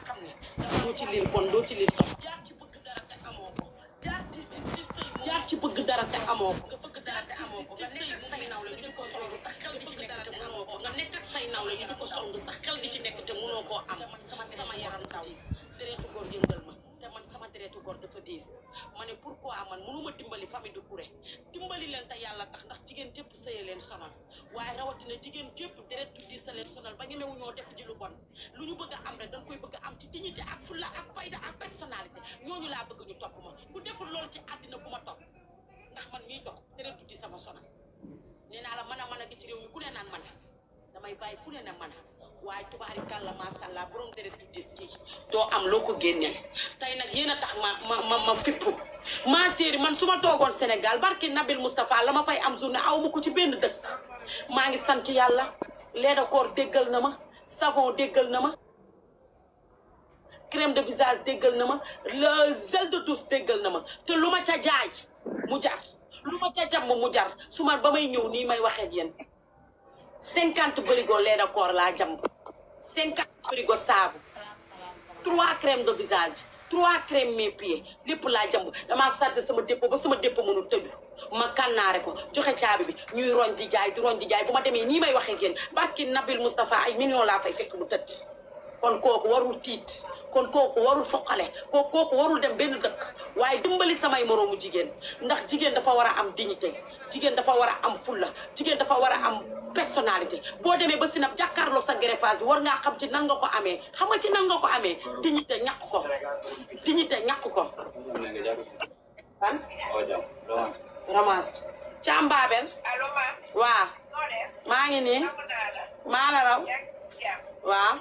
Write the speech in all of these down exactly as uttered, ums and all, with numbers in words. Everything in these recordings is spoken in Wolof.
xam ne doo ci liir bon doo ci liir sox jaar ci bëgg dara te amoo ko jaar ci si ci sëy jaar ci bëgg dara te amoo ko nga bëgg dara te amoo ko nga nekk ak say nawle ñu di ko song sax xel di ci nekk te mënoo ko nga nekk ak say nawle ñu di ko song sax xel di ci nekk te mënoo koo am man sama sama yaram taw deretu góor yëngal ma te man sama deretu góor dafa diis ma ne pourquoi man mënuma dimbali famille de Couré dimbali leen te yàlla tax ndax jigéen jëpp sëye leen sonal waaye rawatina jigéen jëpp deretu diis sa leen sonal ba ñemewu ñoo def ji lu bon lu ñu bëgg a am rek dañ koy bëgg a am ci dignité ak fulla ak fayda ak personnalité ñooñu laa bëgg ñu topp ma ku deful loolu ci àddina bu ma topp ndax man mii toog deretu diis sama sonal nee naa la mën a mën a gi ci réew mi ku ne naan mën a damay bàyyi ku ne na mën a waaye tubaari kàlla macha allah borom deretu diis kii doo am loo ko génneel tey nag yéen a tax ma ma ma ma fippu ma séeri man su ma toogoon Sénégal barki Nabil Moustapha la ma fay am journée aw ma ko ci benn dëkk maa ngi sant yàlla lait de corps déggal na ma savon déggal na ma crème de visage déggal na ma le gel de douche déggal na ma te lu ma ca jaay mu jar lu ma ca jàmm mu jar su ma ba may ñëw nii may waxee ak yéen cinquante bërigo lait de corps laa jàmb cinquante bërigo saabu trois crèmes de visage trois crèmes mes pieds lépp laa jàmb damaa sarde sama dépôt ba sama dépôt mënu tëju ma kànnaare ko joxe caabi bi ñuy roñ di jaay di roñ di jaay bu ma demee nii may waxee génn barki Nabil Moustapha ay millions laa fay fekk mu tëdd kon kooku warul tiit kon kooku warul foqale kooku kooku warul dem benn dëkk waaye dimbali samay moroomu jigéen ndax jigéen dafa war a am dignité jigéen dafa war a am fulla jigéen dafa war a am personnalité boo demee ba sinab jàkkaarloo sa greffage bi war ngaa xam ci nan nga ko amee xam nga ci nan nga ko amee dignité ñàkk ko dignité ñàkk ko fan romance càmbaabel waaw maa ngi nii maa la raw waaw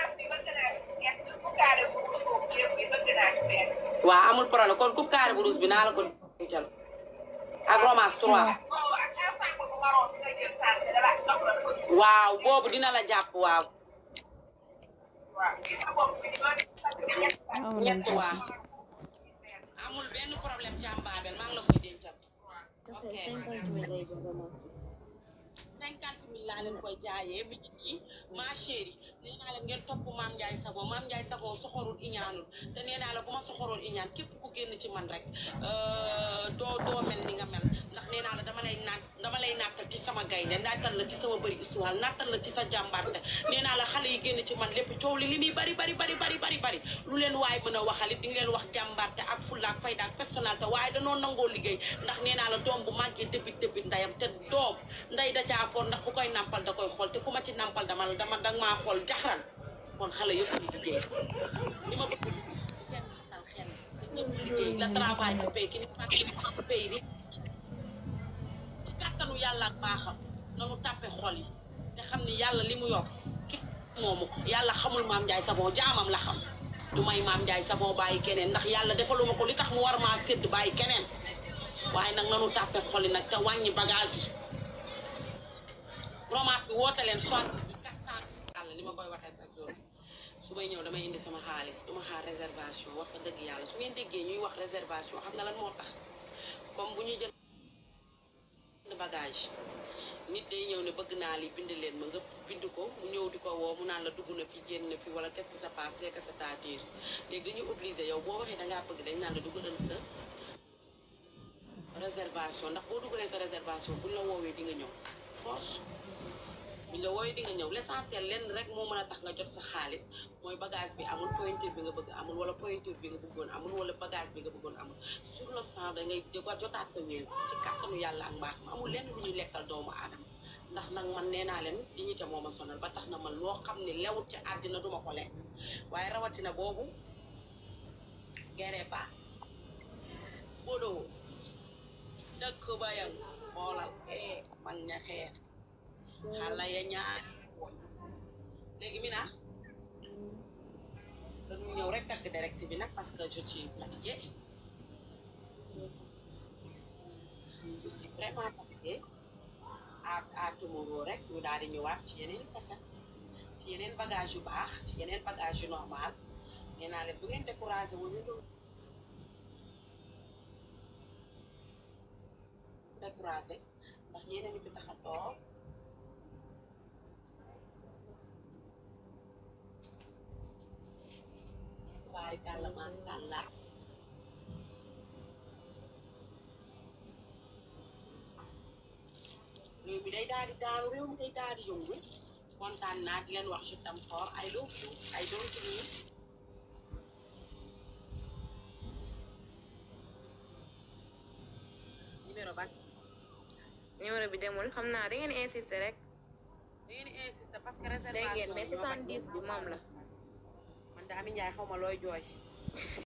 waaw amul problème kon coupe carré bu rouge bi naa la ko jël ak romance trois waaw boobu dina la jàpp waaw ñett waaw amul benn problème càmbaabel maa ngi la koy dencal ok cinquante mille laa leen koy jaayee mi ngi nii ma chérie nee naa leen ngeen topp Mame Ndiaye Savon Mame Ndiaye Savon soxorul iñaanul te nee naa la bu ma soxoroon iñaan képp ku génn ci man rek doo doo mel ni nga mel ndax nee naa la dama lay naat dama lay nattal ci sama gaynde nattal la ci sama bëri histoire nattal la ci sa jàmbarte nee naa la xale yi génn ci man lépp coow li li muy bari bari bari bari bari bari lu leen waaye mën a waxalit di nga leen wax jàmbarte ak fulla ak fayda ak personnalité waaye danoo nangoo liggéey ndax nee naa la doom bu màggee débit débit ndayam te doom nday da caa foor ndax bu koy nampal da koy xool te ku ma ci nampal dama dama danga maa xool jaxran kon xale yëpp ñu liggéey li ma bëgg kenn xatal xel ñëpp liggéey la travail ko pay ki ni ko pay ri ci kàttanu yàlla ak baaxam nanu tàppe xol yi te xam ni yàlla li mu yor ki moomu ko yàlla xamul Mame Ndiaye Savon jaamam la xam du may Mame Ndiaye Savon bàyyi keneen ndax yàlla defaluma ko li tax mu war maa sédd bàyyi keneen waaye nag nanu tàppe xol yi nag te wàññi bagage yi romance bi woote leen soixante-dix-huit quatre cent yàlla li ma koy waxee chaque jour su may ñëw damay indi sama xaalis duma xaar réservation wax fa dëgg yàlla su ngeen déggee ñuy wax réservation xam nga lan moo tax comme bu ñuy jël bagage nit day ñëw ne bëgg naa li bind leen ma nga bind ko mu ñëw di ko woo mu naan la dugg na fi génn na fi wala qu'est-ce qui se passe c'est que c'est-à-dire léegi dañuy obligé yow boo waxee dangaa bëgg dañ naan la duggalal sa réservation ndax boo duggalee sa réservation buñ la woowee di nga ñëw force buñ la woowee di nga ñëw l'essentiel lenn rek moo mën a tax nga jot sa xaalis mooy bagage bi amul pointure bi nga bëgg amul wala pointure bi nga bëggoon amul wala bagage bi nga bëggoon amul sur le sang da ngay jotaat sa wéew ci kàttanu yàlla ak mbaax ma amul lenn lu ñuy lekkal doomu aadama ndax nag man nee naa leen dignité moo ma sonal ba tax na man loo xam ne lewut ci àddina duma ko lekk waaye rawatina boobu gere ba bodos dëkk ba yang xoolal xee mag ña xeer xale ya ñaar léegi mi naa dañu ñëw rek tagg direct bi nag parce que je suis fatiguée je suis vraiment fatiguée à à tomorrow rek ñu daal di ñëwaat ci yeneen facette ci yeneen bagage yu baax ci yeneen bagage yu normal nee naa leen bu ngeen découragé wu ñu découragé ndax yéen a ngi fi tax a toog tubaarikàlla macha allah. réew mi day daal di daanu réew mi day daal di yëngu kontaan naa di leen wax je t'aime fort I love you I don't need. numéro ban. numéro bi demul xam naa da ngeen insister rek. da ngeen insister parce que réservation dégg ngeen mais soixante-dix bi moom la. man de Ami Ndiaye xaw ma looy jooy.